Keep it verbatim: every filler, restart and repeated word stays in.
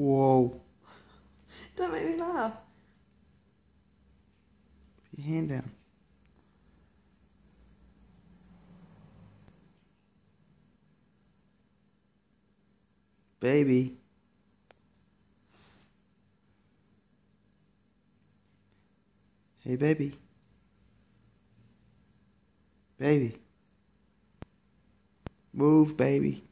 Whoa. Don't make me laugh. Put your hand down. Baby. Hey, baby. Baby. Move, baby.